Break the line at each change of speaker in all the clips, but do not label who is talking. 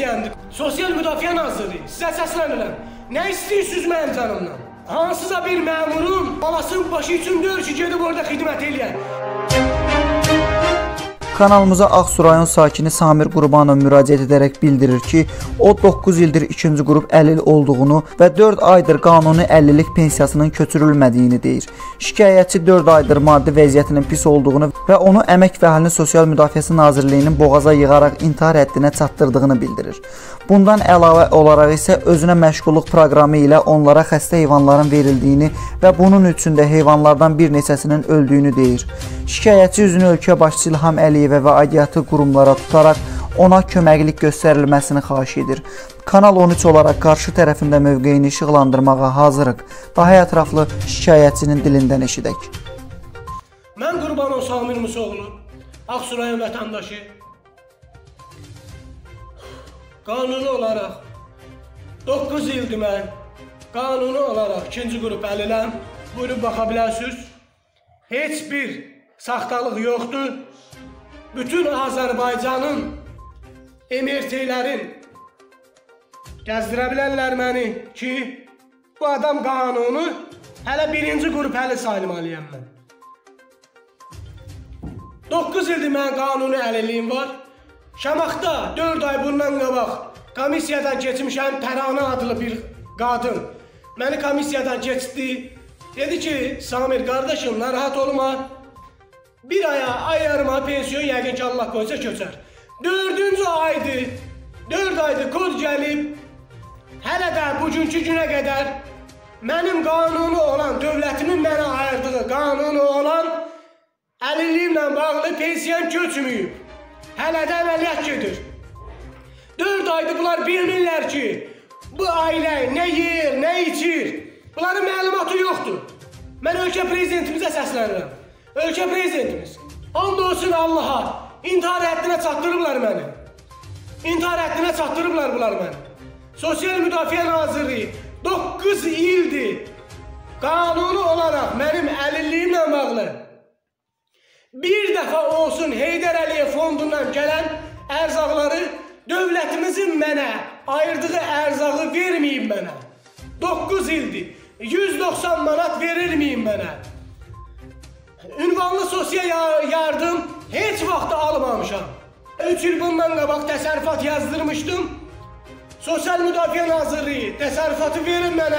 pensiyamdır. Sosial Müdafiə Nazirliyi, sizə səslənirəm. Nə istəyirsiniz mənim canımdan? Hansısa bir məmurun balasının başı üçün deyil ki, gedib orada xidmət eləyər.
Kanalımıza Ağsu rayon sakini Samir Qurbanov müraciət edərək bildirir ki, o 9 ildir 2-ci qrup əlil olduğunu və 4 aydır qanuni əlillik pensiyasının köçürülmədiyini deyir. Şikayətçi 4 aydır maddi vəziyyətinin pis olduğunu və onu Əmək və Əhalinin Sosial Müdafiəsi Nazirliyinin boğaza yığaraq intihar həddinə çatdırdığını bildirir. Bundan əlavə olaraq isə özünə məşğulluq proqramı ilə onlara xəstə heyvanların verildiyini və bunun üçün də heyvanlardan bir neçəsinin öldüyünü deyir. Şikayətçi üzünü ölkə başçısı İlham Əliyevə və aidiyyatı qurumlara tutaraq ona köməklik göstərilməsini xahiş edir. Kanal 13 olaraq qarşı tərəfində mövqeyini işıqlandırmağa hazırıq. Daha ətraflı şikayətçinin dilindən eşidək.
Mən Qurbanov Samir Musoğlu, Ağsu rayon vətəndaşı. Qanuni olaraq 9 ildir mən qanuni olaraq 2-ci qrup əliləm. Buyurub baxa bilərsiniz. Heç bir saxtalıq yoxdur. Bütün Azərbaycanın MRT-lərin gəzdirə bilərlər məni ki, bu adam qanunu hələ 1-ci qrup əli sayılmalıyam mən. 9 ildir mən qanuni əlilliyim var. Şamaxda 4 ay bundan qabaq komissiyadan keçmişəm, Təranə adlı bir qadın. Məni komissiyadan keçdi. Dedi ki, Samir qardaşım, narahat olma. Bir ay yarıma pensiyon yəqin ki, Allah qoysa köçər. 4-cü aydır, 4 aydır kod gəlib, hələ də bugünkü günə qədər mənim qanunu olan, dövlətimin mənə ayırdığı qanunu olan əlilliyimlə bağlı pensiyam köçməyib. Hələ də əməliyyat gedir. 4 aydır bunlar bilmirlər ki, bu ailə nə yer, nə içir. Bunların məlumatı yoxdur. Mən ölkə prezidentimizə səslənirəm. Ölkə prezidentimiz, and olsun Allaha, intihar həddinə çatdırıblar məni. İntihar həddinə çatdırıblar bunlar məni. Sosial Müdafiə Nazirliyi 9 ildir qanuni olaraq mənim əlilliyimlə bağlı bir dəfə olsun Heydər Əliyev fondundan gələn ərzaqları dövlətimizin mənə ayırdığı ərzağı verməyib mənə. 9 ildir. 190 manat verilməyib mənə. Ünvanlı sosial yardım heç vaxt almamışam. 3 il bundan qabaq təsərrüfat yazdırmışdım. Sosial Müdafiə Nazirliyi təsərrüfatı verin mənə.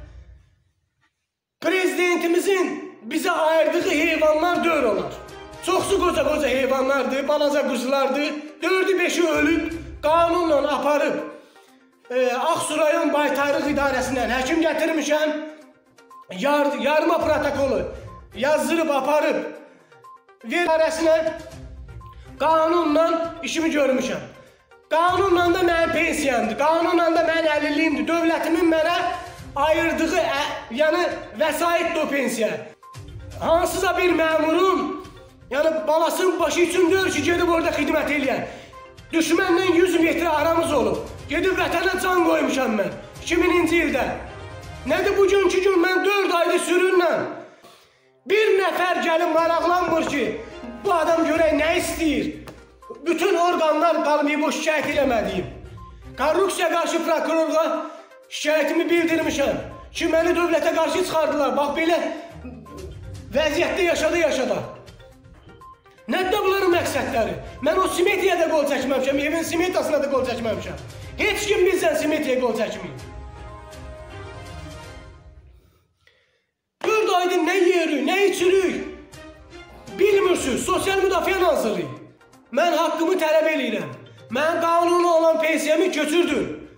Prezidentimizin bizə ayırdığı heyvanlar 4 olar. Çoxsu qoca heyvanlardır, balaca quzulardır. 4-ü 5-i ölüb, qanunla aparıb. Ağsu rayon baytarlıq idarəsindən həkim gətirmişəm. Yarıma protokolu yazdırıb, aparıb. İdarəsinə qanunla işimi görmüşəm. Qanunla da mənim pensiyamdır, qanunla da mənim əlilliyimdir. Dövlətimin mənə ayırdığı, yəni vəsaitdir o pensiya. Hansısa bir məmurun, yəni balasının başı üçün deyil ki, gedib orada xidmət eləyər. Düşməndən 100 metrə aramız olub. Gedib vətənə can qoymuşam mən 2000-ci ildə. Nədir bugünkü gün mən 4 aydır sürünlə. Bir nəfər gəlib maraqlanmır ki, bu adam görək nə istəyir. Bütün orqanlar qalmayıb o şikayət eləmədiyim. Korrupsiya qarşı prokurorluğa şikayətimi bildirmişəm ki, məni dövlətə qarşı çıxardılar. Bax belə vəziyyətdə yaşada. Nədir bunların məqsədləri? Mən o simetriyada qol çəkməmişəm, evin simetriyasına da qol çəkməmişəm. Heç kim bizdən simetriyaya qol çəkməyib. 4 aydır nə yeyirik, nə içirik bilmirsiniz. Sosial Müdafiə Nazirliyi. Mən haqqımı tələb eləyirəm. Mən qanuni olan pensiyamı köçürdüm.